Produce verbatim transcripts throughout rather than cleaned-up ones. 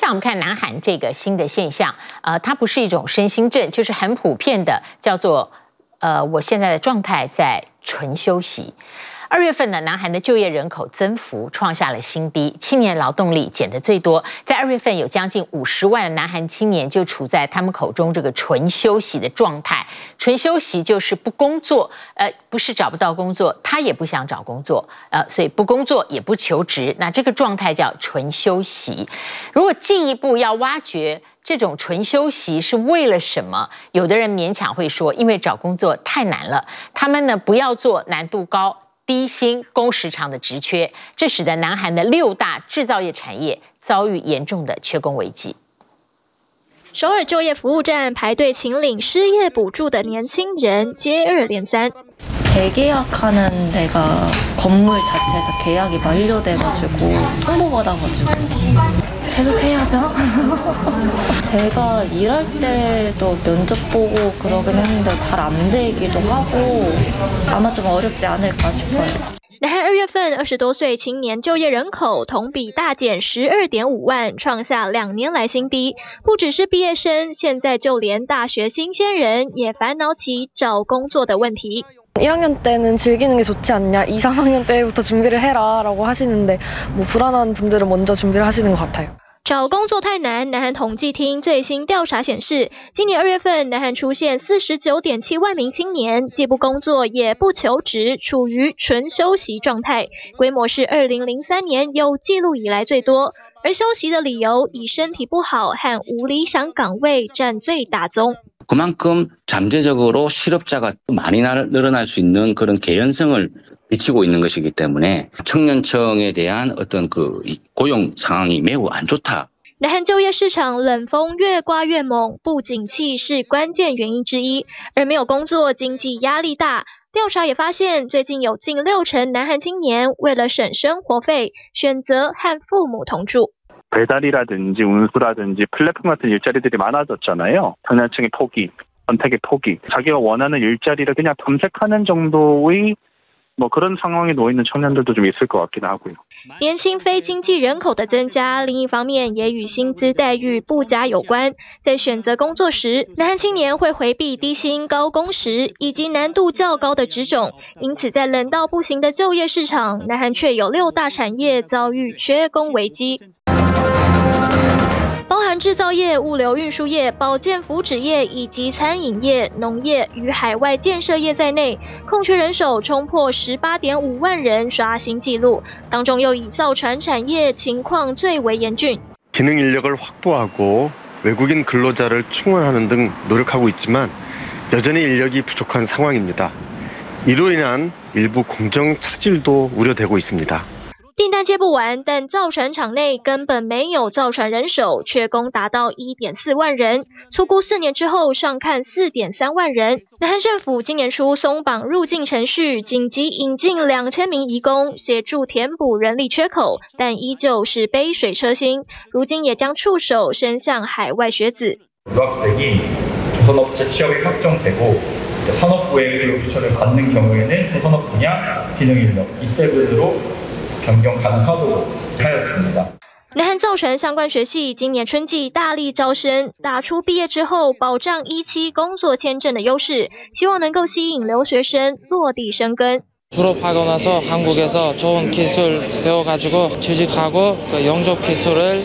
下我们看南韩这个新的现象，呃，它不是一种身心症，就是很普遍的，叫做呃，我现在的状态在纯休息。二月份呢，南韩的就业人口增幅创下了新低，青年劳动力减得最多。在二月份，有将近五十万的南韩青年就处在他们口中这个纯休息的状态。纯休息就是不工作，呃，不是找不到工作，他也不想找工作，呃，所以不工作也不求职。那这个状态叫纯休息。如果进一步要挖掘这种纯休息是为了什么？有的人勉强会说，因为找工作太难了，他们呢不要做难度高、低薪、工时长的职缺，这使得南韩的六大制造业产业遭遇严重的缺工危机。 首尔就业服务站排队请领失业补助的年轻人接二连三。 재계약하는 데가 건물 자체에서 계약이 만료돼가지고 통보받아가지고 계속 해야죠. 제가 일할 때도 면접 보고 그러긴 했는데 잘 안 되기도 하고 아마 좀 어렵지 않을까 싶어요. 南韩二月份二十多岁青年就业人口同比大减十二点五万，创下两年来新低。不只是毕业生，现在就连大学新鲜人也烦恼起找工作的问题。 일 학년 때는 즐기는 게 좋지 않냐, 이, 삼 학년 때부터 준비를 해라라고 하시는데 뭐 불안한 분들은 먼저 준비를 하시는 것 같아요. 找工作太难，南韩统计厅最新调查显示，今年二月份，南韩出现四十九点七万名青年既不工作也不求职，处于纯休息状态，规模是二零零三年有记录以来最多。而休息的理由以身体不好和无理想岗位占最大宗。 그만큼 잠재적으로 실업자가 많이 늘어날 수 있는 그런 개연성을 미치고 있는 것이기 때문에 청년층에 대한 어떤 그 고용 상황이 매우 안 좋다. 南韩就业市场冷风越刮越猛，不景气是关键原因之一，而没有工作，经济压力大。调查也发现，最近有近六成南韩青年为了省生活费，选择和父母同住。 배달이라든지 운수라든지 플랫폼 같은 일자리들이 많아졌잖아요. 청년층의 포기, 선택의 포기. 자기가 원하는 일자리를 그냥 검색하는 정도의 뭐 그런 상황에 놓여 있는 청년들도 좀 있을 것 같긴 하고요. 年轻非经济人口的增加，另一方面也与薪资待遇不佳有关。在选择工作时，南韩青年会回避低薪、高工时以及难度较高的职种，因此在冷到不行的就业市场，南韩却有六大产业遭遇缺工危机。 包含制造业、物流运输业、保健福祉业以及餐饮业、农业与海外建设业在内，空缺人手冲破十八点五万人，刷新纪录。当中又以造船产业情况最为严峻。 기능 인력을 확보하고 외국인 근로자를 충원하는 등 노력하고 있지만 여전히 인력이 부족한 상황입니다. 이로 인한 일부 공정 차질도 우려되고 있습니다. 订单接不完，但造船厂内根本没有造船人手，缺工达到 一点四万人，粗估四年之后上看 四点三万人。南韩政府今年初松绑入境程序，紧急引进两千名移工，协助填补人力缺口，但依旧是杯水车薪。如今也将触手伸向海外学子。 유학생이 조선업체 취업이 확정되고 산업부의 의료 추천을 받는 경우에는 조선업 분야 기능인력 이 세븐으로 변경 가능하도록 하였습니다. 南韩造船相关学系今年春季大力招生，打出毕业之后保障一期工作签证的优势，希望能够吸引留学生落地生根。 졸업하고 나서 한국에서 좋은 기술 배워가지고 취직하고 그 영접 기술을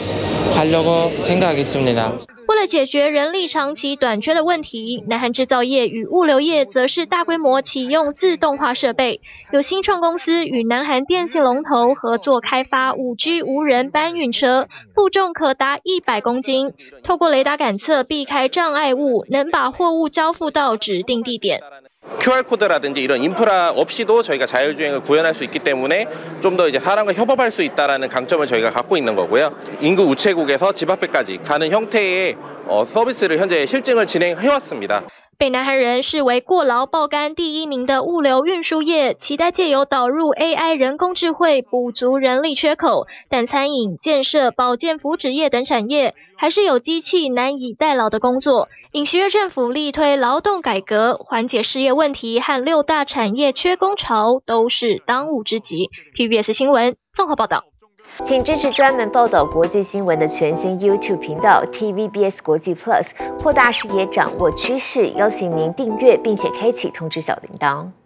하려고 생각이 있습니다. 为了解决人力长期短缺的问题，南韩制造业与物流业则是大规模启用自动化设备。有新创公司与南韩电信龙头合作开发 五 G 无人搬运车，负重可达一百公斤，透过雷达感测避开障碍物，能把货物交付到指定地点。 큐알코드라든지 이런 인프라 없이도 저희가 자율주행을 구현할 수 있기 때문에 좀 더 이제 사람과 협업할 수 있다라는 강점을 저희가 갖고 있는 거고요. 인구 우체국에서 집 앞에까지 가는 형태의 어, 서비스를 현재 실증을 진행해 왔습니다. 被南韩人视为过劳爆肝第一名的物流运输业，期待借由导入 A I 人工智慧补足人力缺口，但餐饮、建设、保健福祉业等产业还是有机器难以代劳的工作。尹锡悦政府力推劳动改革，缓解失业问题和六大产业缺工潮都是当务之急。T V B S 新闻综合报道。 请支持专门报道国际新闻的全新 YouTube 频道 T V B S 国际 Plus， 扩大视野，掌握趋势。邀请您订阅并且开启通知小铃铛。